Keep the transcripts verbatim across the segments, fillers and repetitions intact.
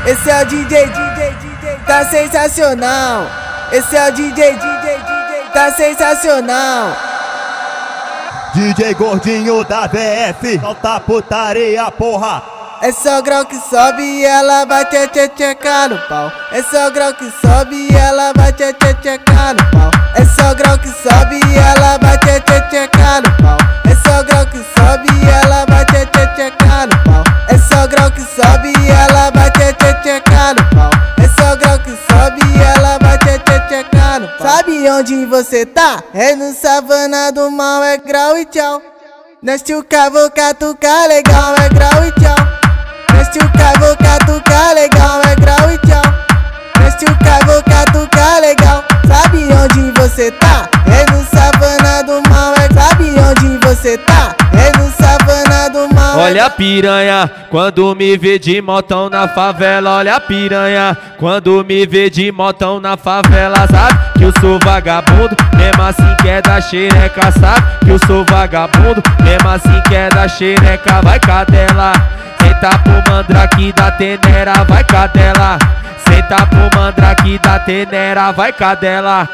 Esse é o D J, D J, D J, tá sensacional. Esse é o D J, D J, D J, tá sensacional. D J gordinho da V F, solta putaria, porra. É só grau que sobe e ela vai tchê tchê tchecar no pau. É só grau que sobe e ela vai tchê tchê tchecar no pau. É só grau que sobe e ela vai tchê tchê tchecar no pau. É só grau que sobe e ela vai tchê tchê tchecar no pau. É só grau que sobe e ela vai tchê tchê tchecar no pau. É só grau que sobe e ela vai tchê tchê tchecar no pau. Sabe onde você tá? É no Savana do Mal, é grau e tchau. Nós tchuca, vou catucar legal, é grau e tchau. Nós tchuca, vou catucar legal, é grau e tchau. Nós tchuca, vou catucar legal. Sabe onde você tá? É no Savana do Mal, é. Sabe onde você tá? É no Savana do Mal. Olha a piranha, quando me vê de motão na favela. Olha a piranha, quando me vê de motão na favela. Sabe que eu sou vagabundo, mesmo assim quer dar xereca. Sabe que eu sou vagabundo, mesmo assim quer dar xereca. Vai cadela, senta pro mandrake da tenera, vai cadela. Senta pro mandrake da tenera, vai cadela.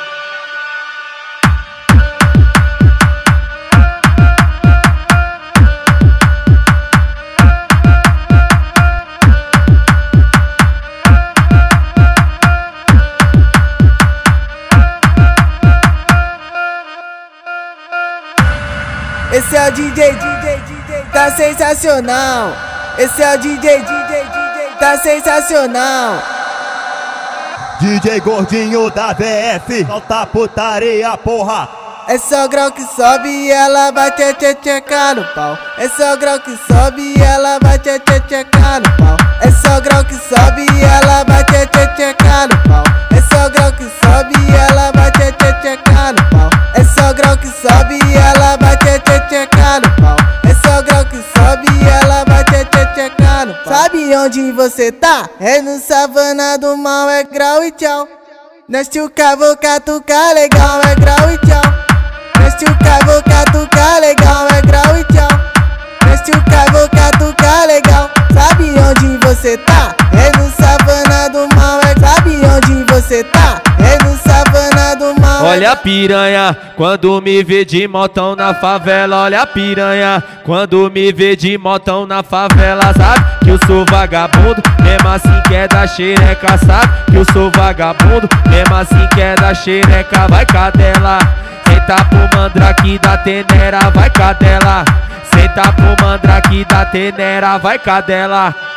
Esse é o D J, D J, D J, tá sensacional. Esse é o D J, D J, D J, tá sensacional. D J gordinho da V F, solta putaria, porra. É só grau que sobe e ela vai tchê tchê tchecar no pau. É só grau que sobe e ela vai tchê tchê tchecar no pau. É só grau que sobe e ela vai tchê tchê tchecar no pau. É só grau que sobe e ela vai tchê tchê tchecar no pau. É só grau que sobe e ela vai tchê tchê tchecar no pau. É só grau que sobe e ela vai tchê tchê tchecar no pau. Sabe onde você tá? É no Savana do Mal, é grau e tchau. Nós tchuca, vou catucar legal, é grau e tchau. Nós tchuca, vou catucar legal, é grau e tchau. Nós tchuca, vou catucar legal. Sabe onde você tá? É no Savana do Mal, é. Sabe onde você tá? É no Savana do Mal. Olha a piranha, quando me vê de motão na favela. Olha a piranha, quando me vê de motão na favela. Sabe que eu sou vagabundo, mesmo assim quer dar xereca. Sabe que eu sou vagabundo, mesmo assim quer dar xereca. Vai cadela, senta pro mandrake da tenera, vai cadela. Senta pro mandrake da tenera, vai cadela.